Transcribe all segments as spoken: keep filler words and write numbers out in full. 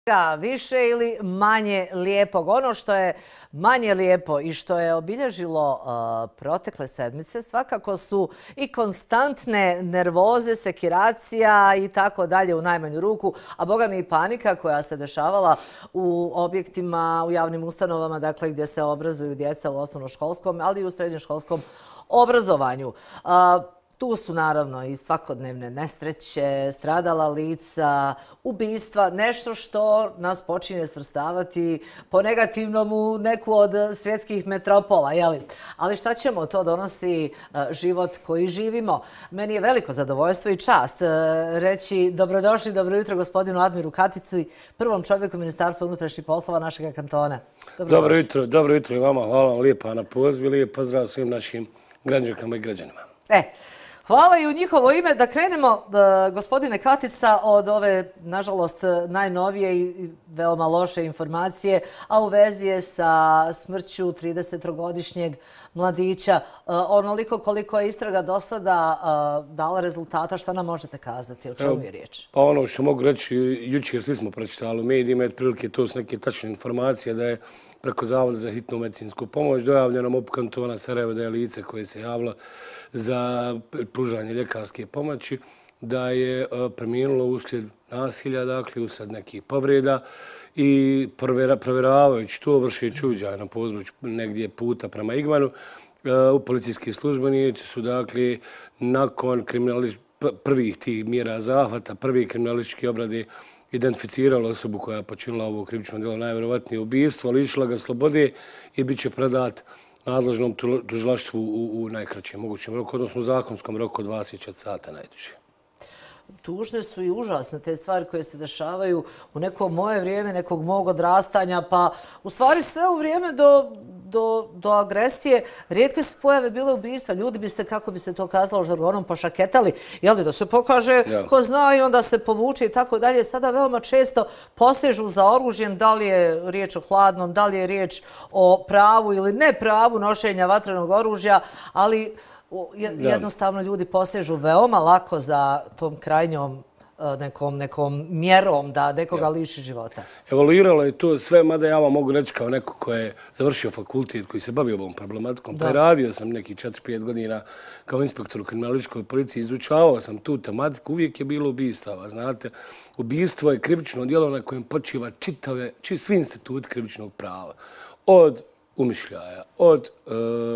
Više ili manje lijepog. Ono što je manje lijepo i što je obilježilo uh, protekle sedmice svakako su i konstantne nervoze, sekiracija i tako dalje u najmanju ruku, a boga mi i panika koja se dešavala u objektima, u javnim ustanovama, dakle gdje se obrazuju djeca u osnovnoškolskom, ali i u srednjoškolskom obrazovanju. Uh, Tu su naravno i svakodnevne nesreće, stradala lica, ubistva, nešto što nas počinje svrstavati po negativnom u neku od svjetskih metropola. Jeli? Ali šta ćemo, to donosi život koji živimo. Meni je veliko zadovoljstvo i čast reći dobrodošli, dobro jutro gospodinu Admiru Katici, prvom čovjeku Ministarstva unutrašnjih poslova našeg kantona. Dobro jutro, dobro jutro i vama. Hvala vam lijepa na pozivu. Lijep pozdrav svim našim građankama i građanima. E, hvala i u njihovo ime. Da krenemo, gospodine Katica, od ove, nažalost, najnovije i veoma loše informacije, a u vezi je sa smrću tridesetogodišnjeg mladića. Onoliko koliko je istraga do sada dala rezultata, šta nam možete kazati? O čemu je riječ? Pa ono što mogu reći, jučer svi smo pročitali u medijima, otprilike to su neke tačne informacije da je preko Zavoda za hitnu medicinsku pomoć dojavljeno M U P kantona Sarajevo da je lice koje se javilo za pružanje ljekarske pomoći, da je preminulo uslijed nasilja, dakle, uslijed nekih povreda i provjeravajući to, vršeći uviđaj na području negdje puta prema Igmanu, u policijski službenici su, dakle, nakon prvih tih mjera zahvata, prvih kriminalističke obrade, identificirala osobu koja je počinila ovo krivično djelo, najvjerovatnije ubistvo, lišila ga slobode i bit će predat nadležnom tužilaštvu u, u najkraćem mogućem roku, odnosno u zakonskom roku od dvadeset četiri sata najduže. Tužne su i užasne te stvari koje se dešavaju u neko moje vrijeme, nekog mog odrastanja, pa u stvari sve u vrijeme do, do, do agresije. Rijetke se pojave bile ubistva. Ljudi bi se, kako bi se to kazalo, žargonom pošaketali, jel, da se pokaže ja. Ko zna i onda se povuče i tako dalje. Sada veoma često posežu za oružjem, da li je riječ o hladnom, da li je riječ o pravu ili ne pravu nošenja vatrenog oružja, ali jednostavno ljudi posežu veoma lako za tom krajnjom nekom, nekom mjerom da nekoga ja. liši života. Evoluiralo je to sve, mada ja vam mogu reći kao neko ko je završio fakultet, koji se bavio ovom problematikom, pa radio sam neki četiri pet godina kao inspektor u kriminalističkoj policiji, izučavao sam tu tematiku, uvijek je bilo ubistava, znate. Ubistvo je krivično djelo na kojem počiva čitave, či, svi instituti krivičnog prava. Od umišljaja, od e,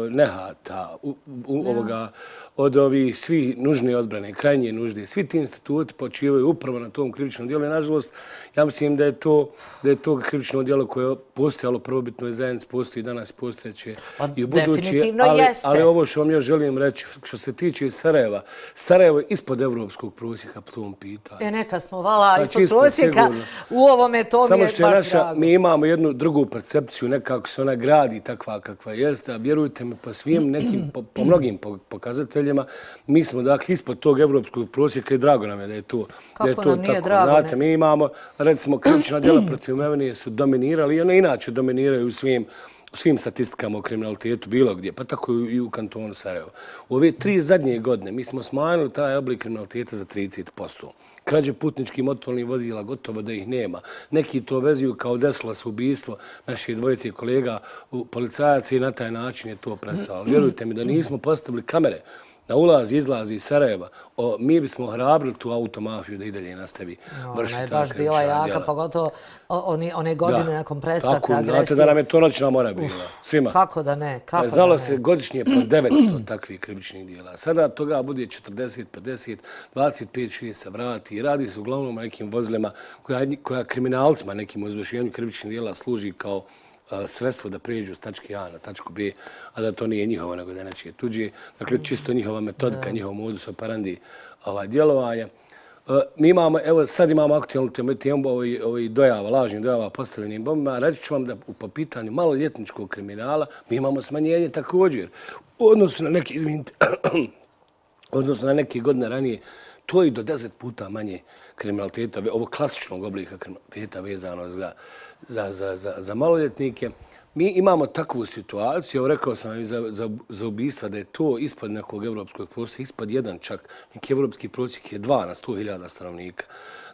nehata, u, u, ja. ovoga, od ovih svi nužne odbrane, krajnje nužde. Svi ti instituti počivaju upravo na tom krivičnom djelu i, nažalost, ja mislim da je to, da je to krivično djelo koje je postojalo prvobitnoj zajednici, postoji danas, postojeće i u budući. Ali, ali ovo što vam još želim reći, što se tiče Sarajeva, Sarajevo je ispod evropskog prosjeka po tom pitanju. E, neka smo, vala, znači, ispod prosjeka sigurno. U ovome to Samo mi je što je baš naša, drago. Mi imamo jednu drugu percepciju, nekako se ona gradi takva kakva jeste, a vjerujte mi, po svim nekim, po, po mnogim pokazateljima, mi smo, dakle, ispod tog evropskog prosjeka i drago nam je da je to, Kako da je to nam nije tako. Drago, Znate, ne? mi imamo, recimo, krivična djela protiv imovine su dominirali i one inače dominiraju u svim, u svim statistikama o kriminalitetu, bilo gdje, pa tako i u kantonu Sarajevo. U ove tri zadnje godine mi smo smanjili taj oblik kriminaliteta za trideset posto. Krađe putničkih motornih vozila, gotovo da ih nema. Neki to vezuju kao desilo se ubistvo naših dvojice kolega policajaca i na taj način je to prestalo. Vjerujte mi da nismo postavili kamere na ulaz i izlazi iz Sarajeva, o, mi bismo hrabrili tu automafiju da i dalje nastavi no, vršiti ta baš bila jaka, djela. Pogotovo oni, one godine da. nakon prestanka Tako, agresije. Znate da nam je to noćna mora bila, svima. Kako da ne, kako Znalo da ne. se godišnje po devetsto takvih krivičnih djela. Sada toga bude četrdeset, pedeset, dvadeset pet, šezdeset se vrati i radi se uglavnom o nekim vozilima koja, koja kriminalcima nekim u izvršenju krivičnih djela služi kao sredstvo da prijeđu s tačke A na tačku B, a da to nije njihovo, nego da je nečije tuđe. Dakle, čisto njihova metodika, njihov modus operandi ovaj, djelovanja. Mi imamo, evo sad imamo aktualnu temu ovih ovaj dojava, lažnih dojava postavljenim bombama. Reći ću vam da po pitanju maloljetničkog kriminala mi imamo smanjenje također. U odnosu na neke, izvinite, odnosno na neke godine ranije, to je i do deset puta manje kriminaliteta, ovog klasičnog oblika kriminaliteta vezano za, za, za, za, za maloljetnike. Mi imamo takvu situaciju, rekao sam i za, za, za ubistva da je to ispod nekog evropskog prosjeka, ispod jedan čak. Neki evropski prosjek je dva na sto hiljada stanovnika.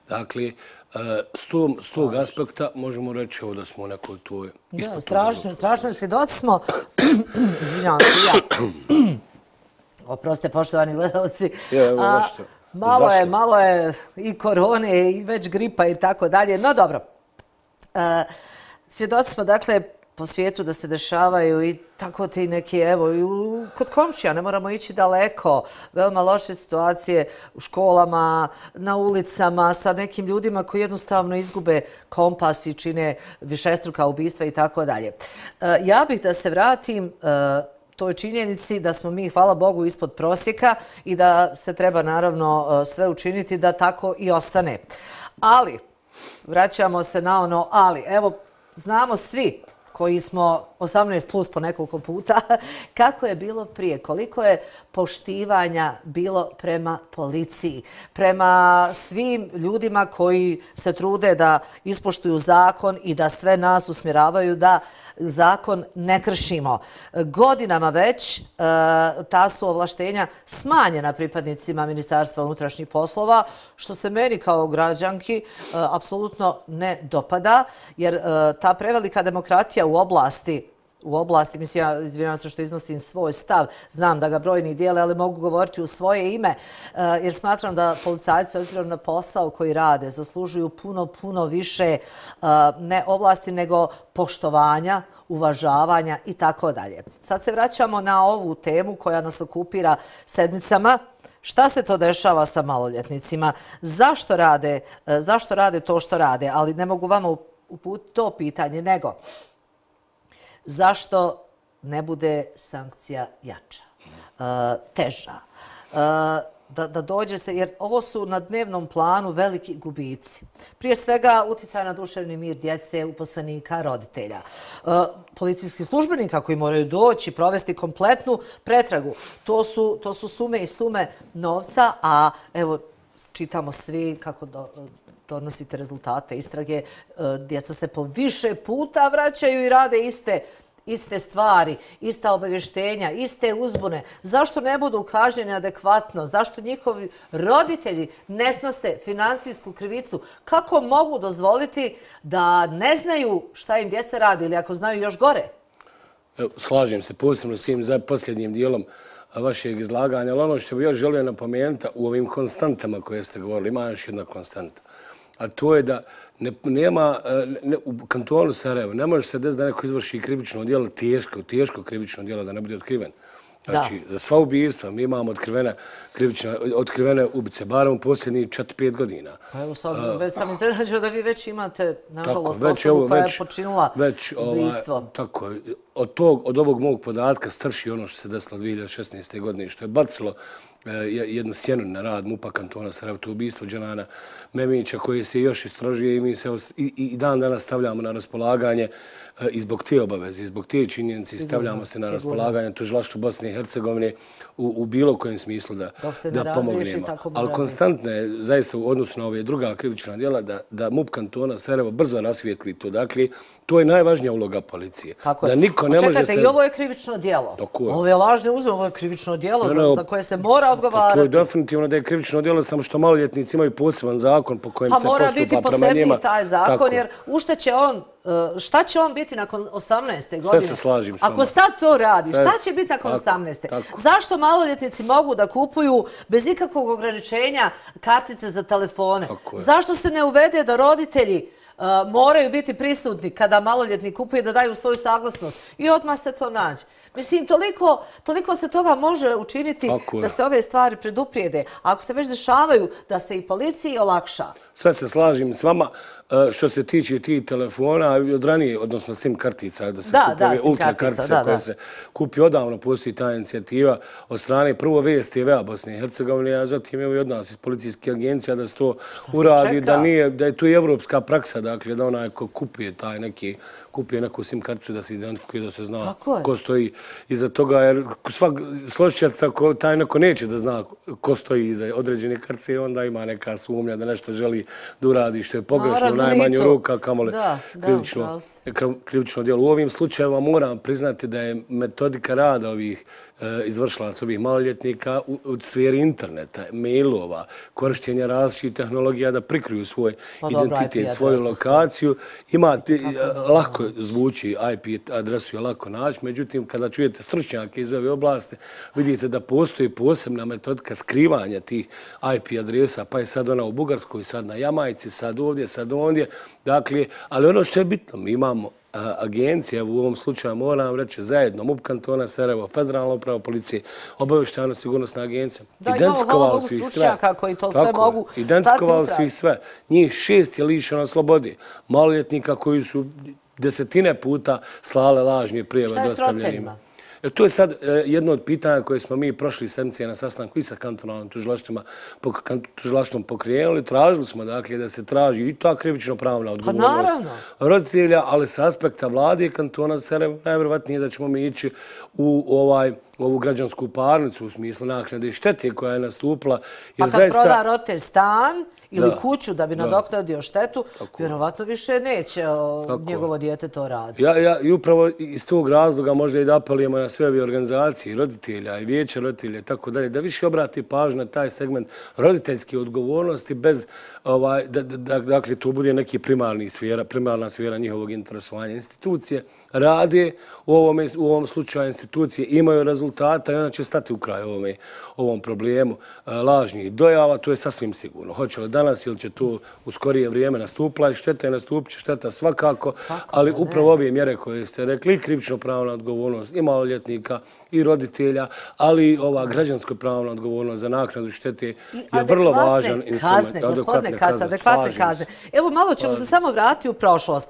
Dakle, s tog aspekta možemo reći da smo u nekoj toj ispod. Strašno, strašno svjedoci smo. Izvinjavam se, ja. Oprostite, poštovani gledalci. Malo je, malo je i korone i već gripa i tako dalje. No dobro. Svjedoci smo, dakle, po svijetu da se dešavaju i tako te neki, evo, i kod komšija, ne moramo ići daleko, veoma loše situacije u školama, na ulicama, sa nekim ljudima koji jednostavno izgube kompas i čine višestruka ubistva i tako dalje. Ja bih da se vratim toj činjenici da smo mi, hvala Bogu, ispod prosjeka i da se treba naravno sve učiniti da tako i ostane. Ali, vraćamo se na ono ali. Evo, znamo svi koji smo osamnaest plus po nekoliko puta, kako je bilo prije, koliko je poštivanja bilo prema policiji, prema svim ljudima koji se trude da ispoštuju zakon i da sve nas usmjeravaju da zakon ne kršimo. Godinama već ta su ovlaštenja smanjena pripadnicima Ministarstva unutrašnjih poslova, što se meni kao građanki apsolutno ne dopada, jer ta prevelika demokratija u oblasti u oblasti, mislim, ja izvinjavam se što iznosim svoj stav, znam da ga brojni dijele, ali mogu govoriti u svoje ime, jer smatram da policajci, obzirom na posao koji rade, zaslužuju puno, puno više ne oblasti, nego poštovanja, uvažavanja i tako dalje. Sad se vraćamo na ovu temu koja nas okupira sedmicama. Šta se to dešava sa maloljetnicima? Zašto rade, zašto rade to što rade? Ali ne mogu vama uputiti to pitanje, nego zašto ne bude sankcija jača, teža, da dođe se, jer ovo su na dnevnom planu veliki gubici. Prije svega uticaj na duševni mir djece, uposlenika, roditelja, policijskih službenika koji moraju doći, provesti kompletnu pretragu. To su, to su sume i sume novca, a evo čitamo svi kako do, donosite rezultate istrage, djeca se po više puta vraćaju i rade iste iste stvari, ista obavještenja, iste uzbune. Zašto ne budu kažnjeni adekvatno? Zašto njihovi roditelji ne snose finansijsku krivicu? Kako mogu dozvoliti da ne znaju šta im djeca radi ili ako znaju još gore? Slažem se posebno s tim za posljednjim dijelom vašeg izlaganja, ali ono što bih još želio napomenuti u ovim konstantama koje ste govorili, ima još jedna konstanta. A to je da ne, nema, ne, u kantonu Sarajevo ne može se desiti da neko izvrši krivično djelo, teško, teško krivično djelo, da ne bude otkriven. Znači, da. Za sva ubistva mi imamo otkrivene, otkrivene ubice, barem u posljednjih četiri pet godina. Pa evo sad, uh, već sam iznenađena da vi već imate, nažalost, tako, već, osobu evo, koja već, je počinila već, ubistvo. Ovaj, tako, od, tog, od ovog mog podatka strši ono što se desilo dvije hiljade šesnaeste. godine, što je bacilo jednu sjenu na rad MUP-a kantona Sarajevo, to ubistvo Džanana Memića koje se još istražuje i mi se i, i dan danas stavljamo na raspolaganje i zbog te obaveze, i zbog te činjenice stavljamo se na raspolaganje tužilaštvu Bosne i Hercegovine u, u bilo kojem smislu da, da pomognemo. Ali konstantno je zaista u odnosu na ove druga krivična djela da, da MUP kantona Sarajevo brzo rasvijetli to. Dakle, to je najvažnija uloga policije. Tako da je. niko ne Čekajte, može se... i ovo je krivično djelo. Ovo je lažni uzme, ovo je krivično djelo za, za koje se mora odgovarati. To je definitivno da je krivično djelo, samo što maloljetnici imaju poseban zakon po kojem pa se postupa prema njima. Pa mora biti posebniji taj zakon, tako. Jer u šta će on, šta će on biti nakon osamnaeste. godine? Sve se slažim s vama. Ako sad to radi, šta će biti nakon tako, osamnaeste. Tako. Zašto maloljetnici mogu da kupuju bez ikakvog ograničenja kartice za telefone? Zašto se ne uvede da roditelji Uh, moraju biti prisutni kada maloljetnik kupuje da daju svoju saglasnost i odmah se to nađe. Mislim, toliko, toliko se toga može učiniti da se ove stvari preduprijede. A ako se već dešavaju, da se i policiji olakša. Sve se slažem s vama. Što se tiče tih telefona, od ranije, odnosno SIM kartica, da se da, kupe ove ultra kartice da, koje da. se kupi odavno, postoji ta inicijativa od strane prvo V S T V-a Bosne i Hercegovine, a zatim evo i od nas iz policijskih agencija da se to Šta uradi, se da, nije, da je to i evropska praksa, dakle, da onaj ko kupuje taj neki, kupuje neku SIM karticu da se identifikuje, da se zna ko stoji iza toga, jer svak složićaca ko taj neko neće da zna ko stoji iza određene kartice, onda ima neka sumnja da nešto želi da uradi što je pogrešno u najmanju ruku, a kamoli krivično djelo. U ovim slučajevima moram priznati da je metodika rada ovih izvršilaca, ovih maloljetnika u sferi interneta, mailova, korištenja različitih tehnologija da prikriju svoj identitet, svoju lokaciju. Imate, lako zvuči, I P adresu je lako naći, međutim, kada čujete stručnjake iz ove oblasti, vidite da postoji posebna metodika skrivanja tih I P adresa, pa je sad ona u Bugarskoj, sad na Jamajci, sad ovdje, sad ondje. Dakle, ali ono što je bitno, mi imamo agencije, u ovom slučaju moram reći zajedno, M U P kantona Sarajevo, Federalna uprava policije, obavještajno sigurnosna agencija. Da, imamo hvala Bogu stručnjaka koji to sve mogu stati u kraj. Identifikovali su ih sve. Njih šest je lišeno slobode. Maloljetnika koji su desetine puta slale lažnje prijeve dostavljanjima. To je sad jedno od pitanja koje smo mi prošli sedmice na sastanku i sa kantonalnim tužilaštvom pokrenuli. Tražili smo dakle da se traži i ta krivično pravna odgovornost roditelja, ali s aspekta vlade kantona Sarajevo najvjerovatnije da ćemo mi ići u ovu građansku parnicu u smislu naknade i štete koja je nastupila. Pa kad proda roditelj stan ili kuću da bi nadoknadio štetu, vjerovatno više neće njegovo dijete to raditi. I upravo iz tog razloga možda i da apelujemo na sve ove organizacije, roditelja i vijeće roditelja i tako dalje, da više obrati pažnju na taj segment roditeljske odgovornosti bez, dakle, to bude neki primarni sfera, primarna sfera njihovog interesovanja. Institucije rade, u ovom slučaju institucije imaju rezultata i ona će stati u kraj ovom problemu lažnih dojava, to je sasvim sigurno. Hoće li danas ili će to u skorije vrijeme nastupila i šteta je nastupit će šteta svakako, ali upravo ove mjere koje ste rekli, i krivično pravna odgovornost i maloljetnika i roditelja, ali i ova građansko pravna odgovornost za naknadu štete je vrlo važan instrument. Kazne, gospodine Kac, adekvatne kazne. Evo, malo ćemo se samo vratiti u prošlost.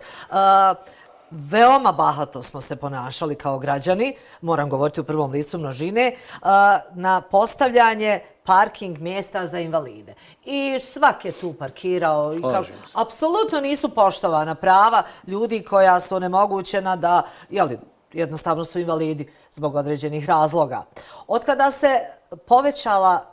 Veoma bahato smo se ponašali kao građani, moram govoriti u prvom licu množine, na postavljanje parking mjesta za invalide. I svak je tu parkirao. Apsolutno nisu poštovana prava ljudi koja su onemogućena da, jeli, jednostavno su invalidi zbog određenih razloga. Od kada se povećala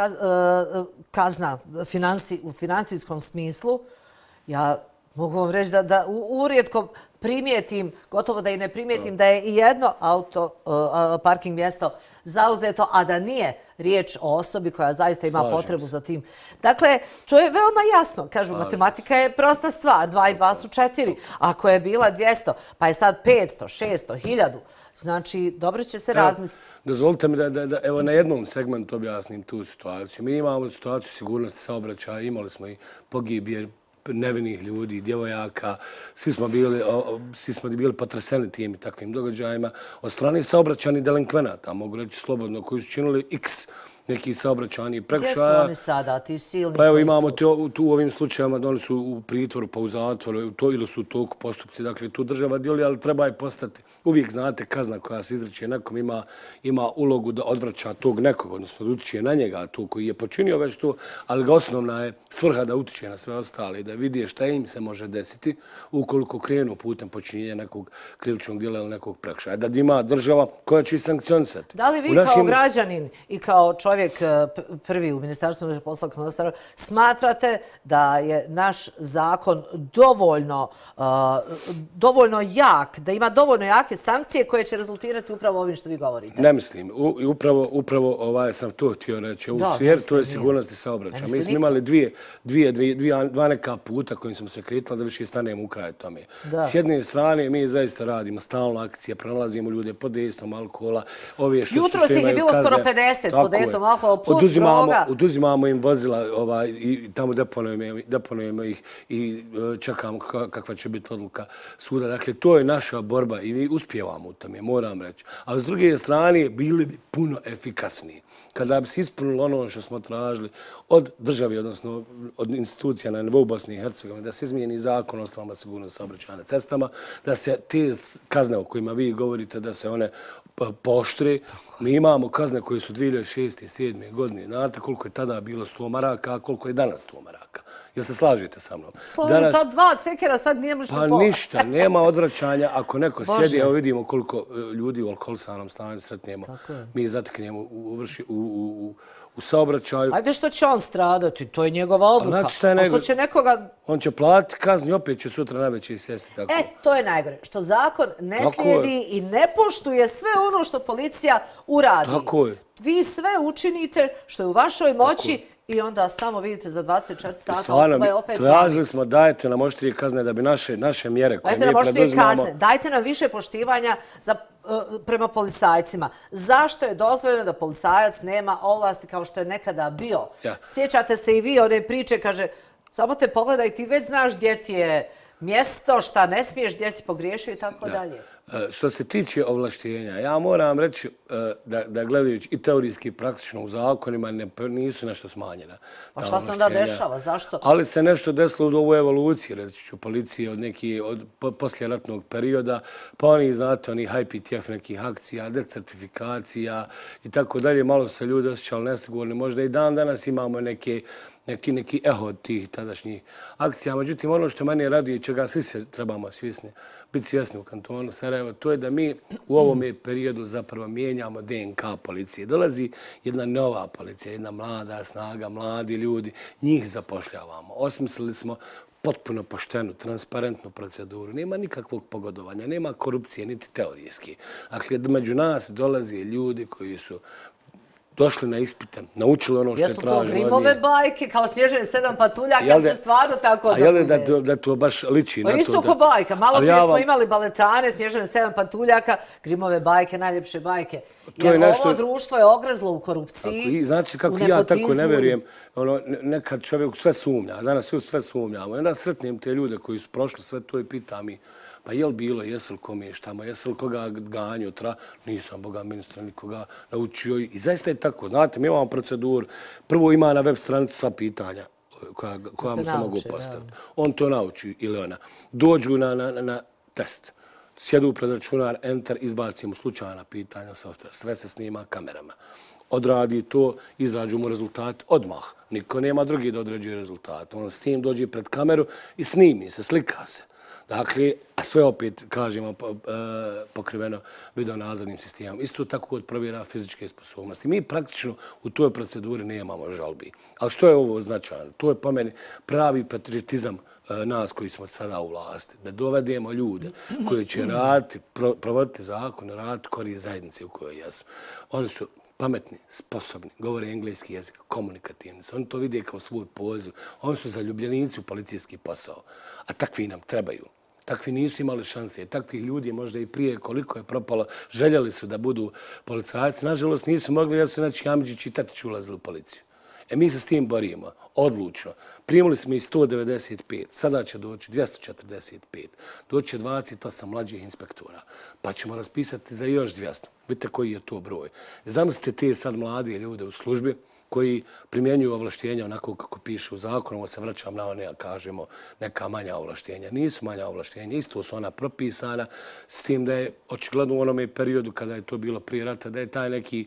kazna u finansijskom smislu, ja mogu vam reći da urijetko primijetim, gotovo da i ne primijetim, da je i jedno auto, parking mjesto zauzeto, a da nije riječ o osobi koja zaista ima potrebu za tim. Dakle, to je veoma jasno. Kažu, matematika je prosta stvar. Dva i dva su četiri. Ako je bila dvjesto, pa je sad petsto, šesto, hiljadu. Znači, dobro će se razmisliti. Dozvolite mi da evo na jednom segmentu objasnim tu situaciju. Mi imamo situaciju sigurnosti saobraćaja, imali smo i pogibije nevinih ljudi, djevojaka, svi smo bili, svi smo bili potreseni tim i takvim događajima od strane saobraćajnih delinkvenata, mogu reći slobodno, koji su činili x neki saobraćajni prekršaja. Gdje su oni sada, ti silni? Pa evo imamo tu u ovim slučajima, oni su u pritvoru pa u zatvoru ili su u toku postupci. Dakle, tu država djeluje, ali treba je postati. Uvijek znate kazna koja se izriče nekom ima ulogu da odvraća tog nekog, odnosno da utiče na njega, to koji je počinio već to, ali ga osnovna je svrha da utiče na sve ostale i da vidi šta im se može desiti ukoliko krenu putem počinjenja nekog krivičnog djela ili nekog prekršaja. Da ima država koja će ih sankcionisati. Da li vi kao građanin i kao čovjek čovjek prvi u Ministarstvu unutrašnjih poslova smatrate da je naš zakon dovoljno, dovoljno jak, da ima dovoljno jake sankcije koje će rezultirati upravo ovim što vi govorite? Ne mislim. Upravo, upravo ovaj, sam to htio reći. U sferi to je sigurnost i saobraćaj. Mi smo imali dvije, dvije, dvije, dvije, dva neka puta kojim smo se kretali da više stanemo u kraju tome. S jedne strane mi zaista radimo stalno akcije, pronalazimo ljude pod dejstvom alkohola. Jutros ih je bilo skoro pedeset pod dejstvom alkohola plus droga. Oduzimamo im vozila i tamo deponujemo ih i čekamo kakva će biti odluka suda. Dakle, to je naša borba i mi uspijevamo u tome, moram reći. A s druge strane, bili bi puno efikasniji. Kada bi se ispunilo ono što smo tražili od države, odnosno od institucija na nivou Bosne i Hercegovine, da se izmijeni zakon o osnovama sigurnosti saobraćaja na cestama, da se te kazne o kojima vi govorite, da se one poštre. Mi imamo kazne koje su dvije hiljade šeste i sedme godine. Znate koliko je tada bilo sto maraka, a koliko je danas sto maraka. Jel se slažete sa mnom? Slažem, ta dva cekera sad nije možda pola. Pa ništa, nema odvraćanja. Ako neko sjedi, evo vidimo koliko ljudi u alkoholisanom stanju sretnemo. Mi zateknemo u saobraćaju. Ajde što će on stradati, to je njegova odluka. A što će nekoga... On će platiti kazni, opet će sutra navečer sjesti tako. E, to je najgore. Što zakon ne slijedi i ne poštuje sve ono što policija uradi. Tako je. Vi sve učinite što je u vašoj moći i onda samo vidite za dvadeset četiri sata osoba je opet... Tražili smo, dajte nam oštrije kazne da bi naše mjere koje mi preduzimamo... Dajte nam više poštivanja prema policajcima. Zašto je dozvoljeno da policajac nema ovlasti kao što je nekada bio? Sjećate se i vi one priče, kaže, samo te pogledaj, ti već znaš gdje ti je mjesto, šta ne smiješ, gdje si pogriješio i tako dalje. Što se tiče ovlaštenja, ja moram reći da gledajući i teorijski i praktično u zakonima nisu nešto smanjena. Pa šta se onda dešava? Zašto? Ali se nešto desilo u ovoj evoluciji, reći ću, policije od nekih, od posljeratnog perioda, pa oni, znate, oni H P T F nekih akcija, decertifikacija i tako dalje, malo se ljudi osjećali nesigurni. Možda i dan danas imamo neke neki, neki eho od tih tadašnjih akcija. Međutim, ono što meni raduje, čega svi se trebamo svjesni, biti svjesni u kantonu Sarajevo, to je da mi u ovom periodu zapravo mijenjamo D N K policije. Dolazi jedna nova policija, jedna mlada snaga, mladi ljudi, njih zapošljavamo. Osmislili smo potpuno poštenu, transparentnu proceduru. Nema nikakvog pogodovanja, nema korupcije, niti teorijski. Dakle, među nas dolaze ljudi koji su došli na ispite, naučili ono što je traženo od njih. Jesu to Grimove bajke, kao Snježane sedam patuljaka, kad će stvarno tako da bude? A je li da to baš liči na to? Isto ko bajka. Malo prije smo imali baletane, Snježane sedam patuljaka, Grimove bajke, najljepše bajke. Jer ovo društvo je ogrezlo u korupciji, znači, kako ja tako ne vjerujem, nekad čovjek sve sumnja, danas svi sve sumnjamo. Onda sretnem te ljude koji su prošli sve to i pitam ih, pa je li bilo, jesu li kom je štama, jesu li koga ganju, tra, nisam, Boga ministra, nikoga naučio. I zaista je tako. Znate, mi imamo proceduru. Prvo ima na web stranici sva pitanja koja mu se mogu postaviti. On to nauči ili ona. Dođu na test. Sjedu pred računar, enter, izbaci mu slučajna pitanja, software. Sve se snima kamerama. Odradi to, izađu mu rezultat odmah. Niko nema drugi da određuje rezultat. On s tim dođe pred kameru i snimi se, slika se. Dakle, a sve opet, kažemo, pokriveno videonadzornim sistemom. Isto tako kod provjera fizičke sposobnosti. Mi praktično u toj proceduri nemamo žalbi. Ali što je ovo značajno? To je po meni pravi patriotizam nas koji smo sada u vlasti. Da dovedemo ljude koji će raditi, provoditi zakon, raditi korist zajednice u kojoj jesu. Oni su pametni, sposobni, govore engleski jezik, komunikativni. Oni to vide kao svoj poziv. Oni su zaljubljenici u policijski posao. A takvi nam trebaju. Takvi nisu imali šanse. Takvih ljudi možda i prije koliko je propalo. Željeli su da budu policajci. Nažalost nisu mogli jer su znači Amidžić i Tatić ulazili u policiju. E mi se s tim borimo. Odlučno. Primili smo i sto devedeset pet. Sada će doći dvjesto četrdeset pet. Doći dvadeset osam mlađih inspektora. Pa ćemo raspisati za još dvjesto. Vidite koji je to broj. Zamislite te sad mlade ljude u službi koji primjenjuju ovlaštenja onako kako piše u zakonu, ovo se vraćam na one, kažemo, neka manja ovlaštenja. Nisu manja ovlaštenja, isto su ona propisana, s tim da je očigledno u onome periodu kada je to bilo prije rata, da je taj neki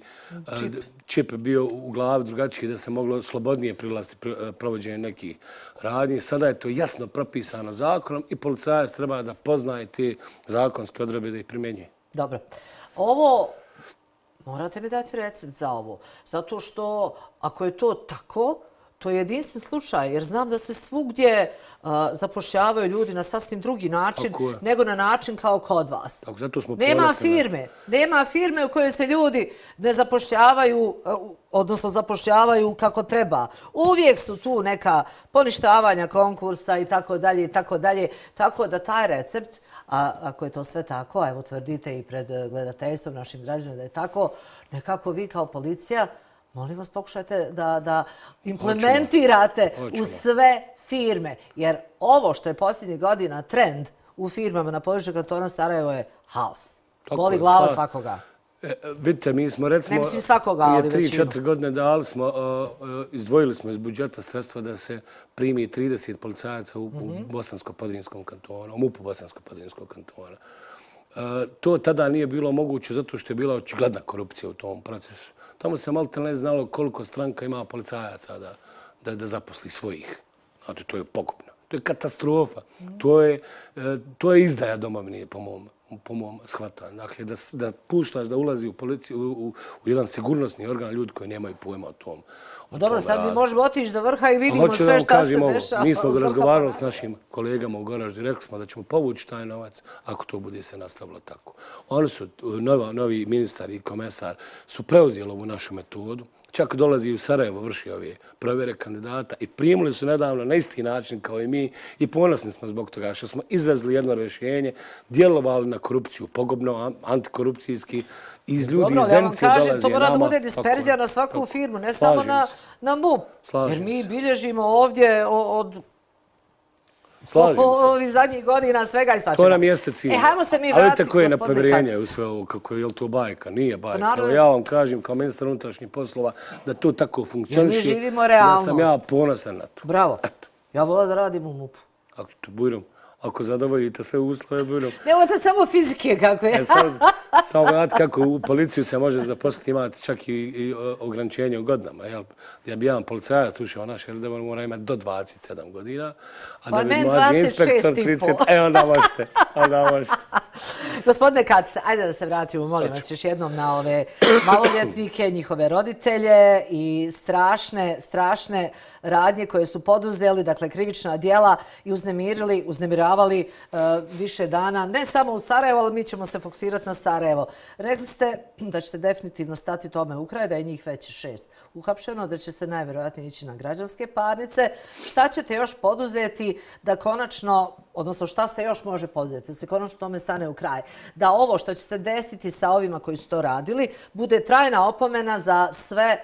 čip bio u glavi drugačiji, da se moglo slobodnije prilasti provođenje nekih radnji. Sada je to jasno propisano zakonom i policajac treba da poznaje te zakonske odredbe da ih primjenjuje. Dobro. Ovo... Morate mi dati recept za ovo. Zato što ako je to tako, to je jedinstven slučaj. Jer znam da se svugdje zapošljavaju ljudi na sasvim drugi način nego na način kao kod vas. Nema firme. Nema firme u kojoj se ljudi ne zapošljavaju, odnosno zapošljavaju kako treba. Uvijek su tu neka poništavanja konkursa i tako dalje i tako dalje. Tako da taj recept, a ako je to sve tako, evo tvrdite i pred gledateljstvom našim građanima da je tako, nekako vi kao policija, molim vas, pokušajte da implementirate u sve firme. Jer ovo što je posljednjih godina trend u firmama na području kantona Sarajevo je haos. Boli glava svakoga. Vidite, mi smo recimo prije tri četiri godine dali smo, izdvojili smo iz budžeta sredstva da se primi trideset policajaca u Bosansko-Podrinjskom kantonu, u MUP-u Bosansko-Podrinjskog kantona. To tada nije bilo moguće zato što je bila očigledna korupcija u tom procesu. Tamo se malo ne znalo koliko stranka ima policajaca da zaposli svojih. Znate, to je pogubno. To je katastrofa. To je izdaja domovine, po mom po mom shvatanju. Dakle, da, da puštaš da ulazi u policiju, u, u, u jedan sigurnosni organ ljudi koji nemaju pojma o tom. O Dobro, tom sad radu. mi možemo otići do vrha i vidimo Hoću sve šta se ovo. dešava. Mi smo razgovarali s našim kolegama u Goraždu i rekli smo da ćemo povući taj novac ako to bude se nastavilo tako. Oni su, nova, novi ministar i komesar, su preuzeli ovu našu metodu. Čak dolazi u Sarajevo, vrši ove provjere kandidata i primili su nedavno na isti način kao i mi i ponosni smo zbog toga što smo izvezli jedno rješenje, djelovali na korupciju pogubno, antikorupcijski, iz ljudi iz Zenice dolazi nama. To mora da bude disperzija na svaku firmu, ne samo na, na M U P. Jer mi bilježimo ovdje od Slažem se. ovih zadnjih godina svega i svačega. To nam jeste cilj. E, hajmo se mi vratiti, vratiti, ali koje je gospodine nepovjerenje u Katić. sve ovo, kako je, je li to bajka? Nije bajka. naravno- Evo, ja vam kažem kao ministar unutrašnjih poslova da to tako funkcioniše. Jer mi živimo Da realnost. sam ja ponosan na to. Bravo. Eto. Ja volim da radim u M U P-u. Ako to bujrom, ako zadovoljite sve uslove, bujrom. Nemojte samo fizike kako je. E, samo, samo znate kako u policiju se može zaposliti, imati čak i, i o, ograničenje u godinama. Jel? Ja bi jedan policajac ušao naš, jer da mora imati do dvadeset sedam godina, a Pa da bi meni mlađi dvadeset šest inspektor i po. trideset, e onda možete, onda možete. Gospodine Katić, ajde da se vratimo, molim vas, još jednom na ove maloljetnike, njihove roditelje i strašne, strašne radnje koje su poduzeli, dakle krivična djela i uznemirili, uznemiravali uh, više dana, ne samo u Sarajevo, ali mi ćemo se fokusirati na Sarajevo. Rekli ste da ćete definitivno stati tome u kraj, da je njih već šest uhapšeno, da će se najvjerojatnije ići na građanske parnice. Šta ćete još poduzeti da konačno, odnosno šta se još može poduzeti, da se konačno tome stane u kraj? Da ovo što će se desiti sa ovima koji su to radili bude trajna opomena za sve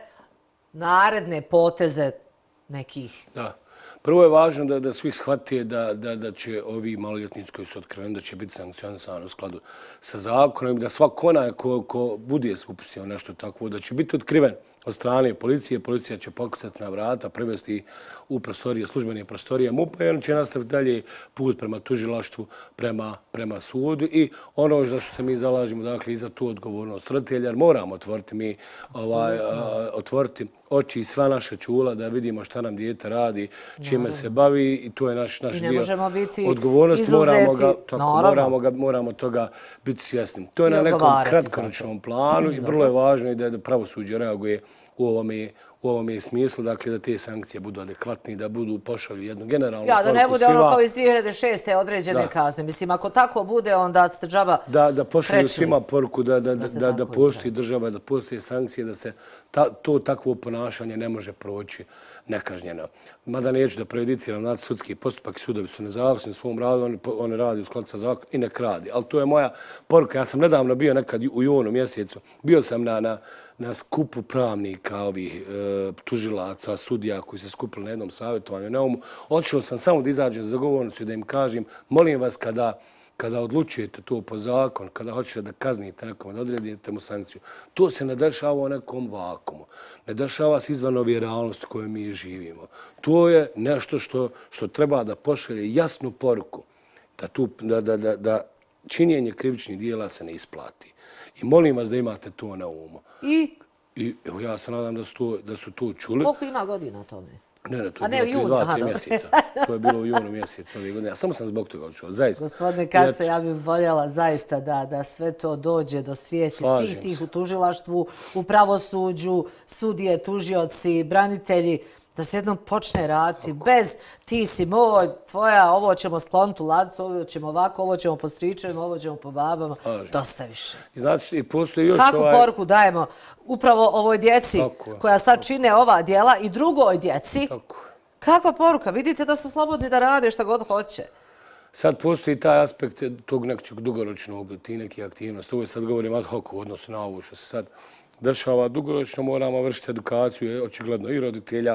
naredne poteze nekih. Da. Prvo je važno da, da svi shvatije da, da, da će ovi maloljetnici koji su otkriveni da će biti sankcionisani u skladu sa zakonom i da svak onaj ko, ko bude se upustio nešto takvo da će biti otkriven od strane policije. Policija će pokucati na vrata, privesti u prostorije, službene prostorije M U P-a i on će nastaviti dalje put prema tužilaštvu, prema, prema sudu i ono za što se mi zalažemo, dakle, i za tu odgovornost roditelja, jer moramo otvoriti mi, ovaj, a, otvoriti oči i sva naša čula da vidimo šta nam dijete radi, čime se bavi i to je naš, naš I ne dio možemo biti odgovornosti. izuzeti. Moramo, ga, tako, Naravno. moramo, ga, moramo toga biti svjesni. To je I na nekom odgovarati kratkoročnom planu i vrlo je važno i da, da pravosuđe reaguje u ovome, u ovome smislu, dakle da te sankcije budu adekvatne i da budu pošalju jednu generalnu Ja, da ne poruku bude ono svima. kao iz dvije hiljade šeste određene Da. kazne. Mislim, ako tako bude, onda ste džaba Da, da pošalju prečili. svima poruku da, da, da, se da, da tako postoji izrazi. država, da postoje sankcije, da se ta, to takvo ponašanje ne može proći nekažnjeno. Mada neću da prejudiciram, znate, sudski postupak i sudovi su nezavisni u svom radu, oni, oni radi u skladu sa zakonom i nek radi. Ali to je moja poruka. Ja sam nedavno bio nekad u junu mjesecu, bio sam na, na, na skupu pravnika, ovih e, tužilaca, sudija koji se skupili na jednom savjetovanju. Na ovom, otišao sam samo da izađem za govornicu i da im kažem, molim vas kada kada odlučujete to po zakon, kada hoćete da kaznite nekom, da odredite mu sankciju, to se ne dešava u nekom vakumu. Ne dešava se izvan ove realnosti koje mi živimo. To je nešto što, što treba da pošalje jasnu poruku da, tu, da, da, da, da činjenje krivičnih dijela se ne isplati. I molim vas da imate to na umu. I I evo, ja se nadam da su to, da su to čuli. koliko ima godina tome? Ne, ne, to A je ne, bilo u prije junu, dva, aha, tri dobro. mjeseca. To je bilo u junu mjesecu ove godine. Ja samo sam zbog toga odšao, zaista. Gospodine Kace, ja bih voljela zaista da, da sve to dođe do svijesti Slažem svih tih se. u tužilaštvu, u pravosuđu, sudije, tužioci, branitelji, da se jednom počne raditi bez ti si moj, tvoja, ovo ćemo skloniti u ladicu, ovo ćemo ovako, ovo ćemo po stričevima, ovo ćemo po babama. Slažem se. Dosta više. I znači, i postoji još Kakvu ovaj... poruku dajemo upravo ovoj djeci Tako je. koja sad čine ova djela i drugoj djeci? Tako je. Kakva poruka? Vidite da su slobodni da rade šta god hoće. Sad postoji taj aspekt tog nekog dugoročnog, ti neke aktivnosti. Ovo sad govorim ad hoc u odnosu na ovo što se sad dešava. Dugoročno moramo vršiti edukaciju, očigledno i roditelja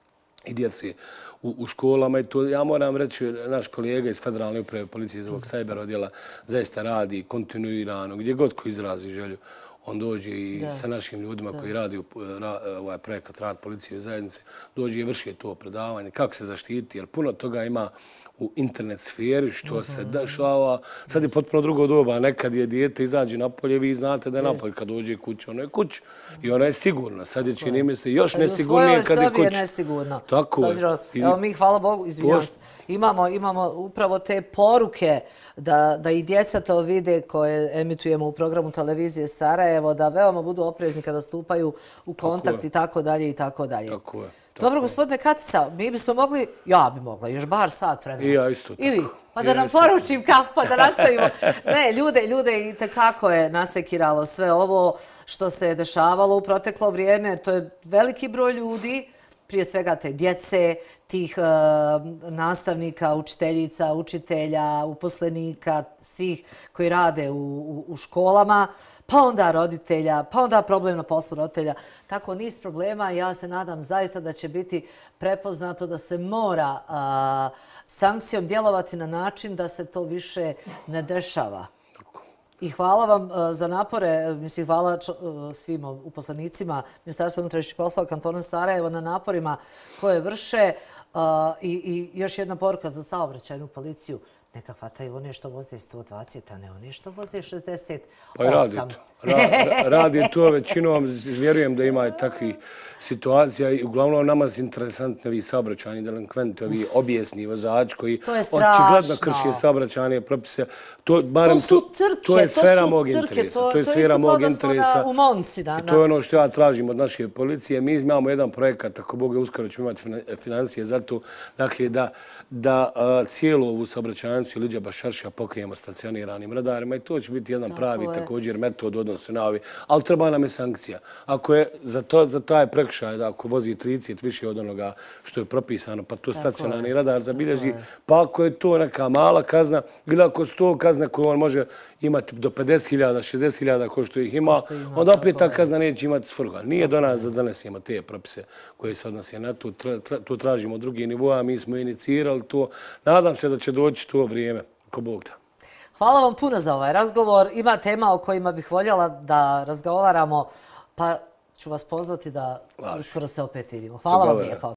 i djeci u, u školama. I to ja moram reći, naš kolega iz Federalne uprave policije iz ovog sajber odjela zaista radi kontinuirano, gdje god ko izrazi želju. On dođe i Da. sa našim ljudima koji radi u ra, ovaj projekat Rad policije i zajednice, dođe i vrši to predavanje, kako se zaštiti, jer puno toga ima u internet sferi, što se dešava. Sad je potpuno drugo doba. Nekad je dijete izađe napolje, vi znate da je napolje. Kad dođe kući, ono je kući i ona je sigurna. Sad je, čini mi se, još nesigurnije kad je U svojoj sobi je kući. nesigurno. Tako je. S obzirom, I evo mi, hvala Bogu, izvinjam se. imamo, imamo upravo te poruke da, da i djeca to vide koje emitujemo u programu televizije Sarajevo, da veoma budu oprezni kada stupaju u kontakt i tako dalje i tako dalje. Tako je. Dobro, gospodine Katica, mi bismo mogli, ja bi mogla, još bar sat vremena. I ja isto tako. I vi, pa da nam poručim kafu, pa da nastavimo. Ne, ljude, ljude i tekako je nasekiralo sve ovo što se dešavalo u proteklo vrijeme. To je veliki broj ljudi, prije svega te djece, tih uh, nastavnika, učiteljica, učitelja, uposlenika, svih koji rade u, u, u školama, pa onda roditelja, pa onda problem na poslu roditelja. Tako niz problema. Ja se nadam zaista da će biti prepoznato da se mora uh, sankcijom djelovati na način da se to više ne dešava. I hvala vam za napore, mislim hvala svim uposlenicima Ministarstva unutrašnjih poslova kantona Sarajevo na naporima koje vrše i, i još jedna poruka za saobraćajnu policiju. Neka hvataju one što voze sto dvadeset, a ne one što voze šezdeset osam. Pa i radi to. Ra, radi to većinom, vjerujem da ima takvih situacija i uglavnom nama su interesantni ovi saobraćajni delinkventi, ovi obijesni vozači koji očigledno krše saobraćajne propise. To, barem, to su trke, to je sfera mog trke, interesa. To, to je sfera mog interesa. U Monci, da, I to je ono što ja tražim od naše policije. Mi imamo jedan projekat, ako Bog je uskoro ćemo imati financije za to, dakle da, da a, cijelu ovu saobraćajnicu Iliđa Bašaršija pokrijemo stacioniranim radarima i to će biti jedan pravi također metod odnosno na ovi. Ali treba nam je sankcija. Ako je za, to, za taj prekršaj, da ako vozi trideset više od onoga što je propisano, pa to stacionarni radar zabilježi, pa ako je to neka mala kazna ili ako su to kazne koje on može imati do pedeset hiljada, šezdeset hiljada ko što ih ima, onda opet ta kazna neće imati svrhu. Nije do nas da donesemo te propise koje se odnose na to. To tražimo drugi nivoa, mi smo inicirali to. Nadam se da će doći to vrijeme, ko Bog da. Hvala vam puno za ovaj razgovor. Ima tema o kojima bih voljela da razgovaramo, pa ću vas pozvati da uskoro se opet vidimo. Hvala vam lijepo.